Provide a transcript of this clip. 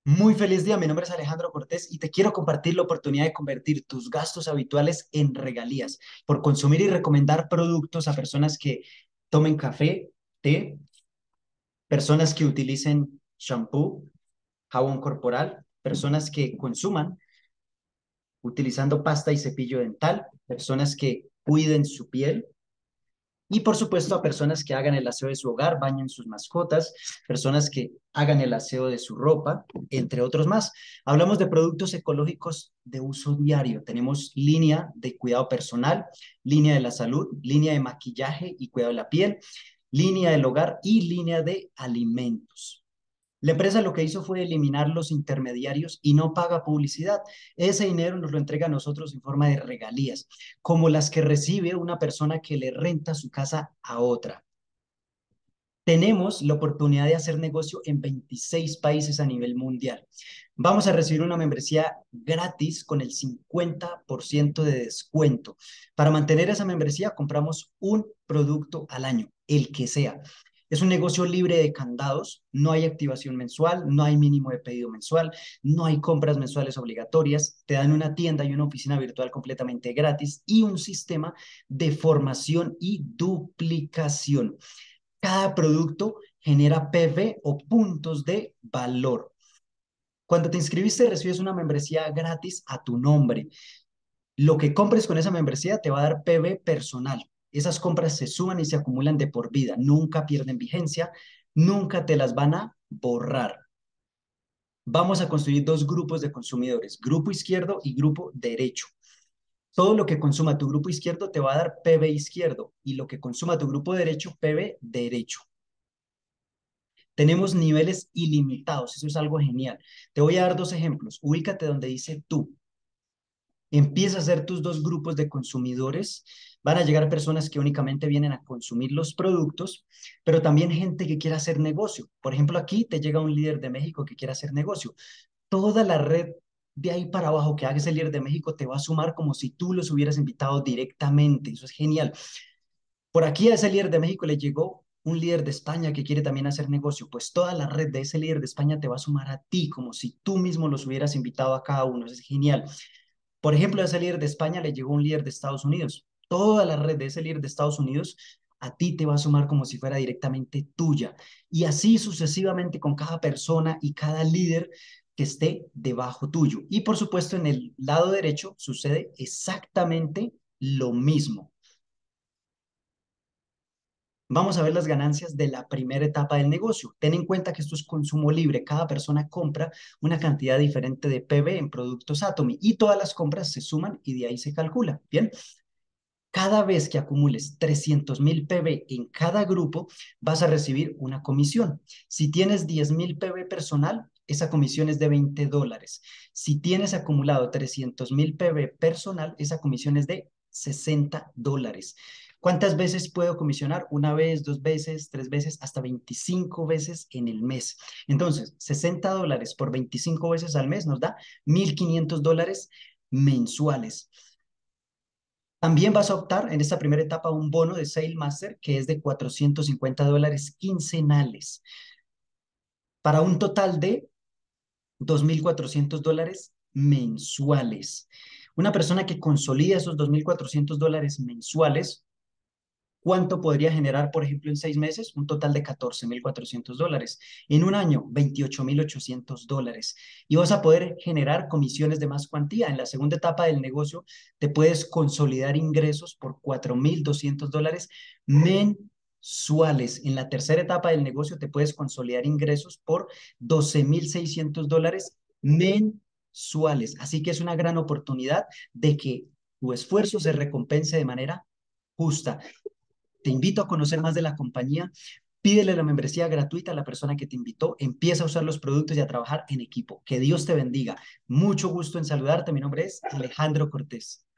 Muy feliz día, mi nombre es Alejandro Cortés y te quiero compartir la oportunidad de convertir tus gastos habituales en regalías por consumir y recomendar productos a personas que tomen café, té, personas que utilicen shampoo, jabón corporal, personas que consuman utilizando pasta y cepillo dental, personas que cuiden su piel. Y por supuesto a personas que hagan el aseo de su hogar, bañen sus mascotas, personas que hagan el aseo de su ropa, entre otros más. Hablamos de productos ecológicos de uso diario. Tenemos línea de cuidado personal, línea de la salud, línea de maquillaje y cuidado de la piel, línea del hogar y línea de alimentos. La empresa lo que hizo fue eliminar los intermediarios y no paga publicidad. Ese dinero nos lo entrega a nosotros en forma de regalías, como las que recibe una persona que le renta su casa a otra. Tenemos la oportunidad de hacer negocio en 26 países a nivel mundial. Vamos a recibir una membresía gratis con el 50% de descuento. Para mantener esa membresía compramos un producto al año, el que sea. Es un negocio libre de candados, no hay activación mensual, no hay mínimo de pedido mensual, no hay compras mensuales obligatorias, te dan una tienda y una oficina virtual completamente gratis y un sistema de formación y duplicación. Cada producto genera PV o puntos de valor. Cuando te inscribiste, recibes una membresía gratis a tu nombre. Lo que compres con esa membresía te va a dar PV personal. Esas compras se suman y se acumulan de por vida. Nunca pierden vigencia, nunca te las van a borrar. Vamos a construir dos grupos de consumidores, grupo izquierdo y grupo derecho. Todo lo que consuma tu grupo izquierdo te va a dar PV izquierdo y lo que consuma tu grupo derecho, PV derecho. Tenemos niveles ilimitados, eso es algo genial. Te voy a dar dos ejemplos. Ubícate donde dice tú. Empieza a hacer tus dos grupos de consumidores. Van a llegar personas que únicamente vienen a consumir los productos, pero también gente que quiera hacer negocio. Por ejemplo, aquí te llega un líder de México que quiere hacer negocio. Toda la red de ahí para abajo que haga ese líder de México te va a sumar como si tú los hubieras invitado directamente. Eso es genial. Por aquí a ese líder de México le llegó un líder de España que quiere también hacer negocio, pues toda la red de ese líder de España te va a sumar a ti, como si tú mismo los hubieras invitado a cada uno. Eso es genial. Por ejemplo, a ese líder de España le llegó un líder de Estados Unidos. Toda la red de ese líder de Estados Unidos a ti te va a sumar como si fuera directamente tuya. Y así sucesivamente con cada persona y cada líder que esté debajo tuyo. Y por supuesto, en el lado derecho sucede exactamente lo mismo. Vamos a ver las ganancias de la primera etapa del negocio. Ten en cuenta que esto es consumo libre. Cada persona compra una cantidad diferente de PV en productos Atomy y todas las compras se suman y de ahí se calcula. Bien, cada vez que acumules 300.000 PV en cada grupo, vas a recibir una comisión. Si tienes 10.000 PV personal, esa comisión es de $20. Si tienes acumulado 300.000 PV personal, esa comisión es de $60. ¿Cuántas veces puedo comisionar? Una vez, dos veces, tres veces, hasta 25 veces en el mes. Entonces, $60 por 25 veces al mes nos da $1.500 mensuales. También vas a optar en esta primera etapa a un bono de Sale Master que es de $450 quincenales para un total de $2.400 mensuales. Una persona que consolida esos $2.400 mensuales, ¿cuánto podría generar, por ejemplo, en 6 meses? Un total de $14.400. En un año, $28.800. Y vas a poder generar comisiones de más cuantía. En la segunda etapa del negocio, te puedes consolidar ingresos por $4.200 mensuales. En la tercera etapa del negocio, te puedes consolidar ingresos por $12.600 mensuales. Así que es una gran oportunidad de que tu esfuerzo se recompense de manera justa. Te invito a conocer más de la compañía. Pídele la membresía gratuita a la persona que te invitó. Empieza a usar los productos y a trabajar en equipo. Que Dios te bendiga. Mucho gusto en saludarte. Mi nombre es Alejandro Cortés.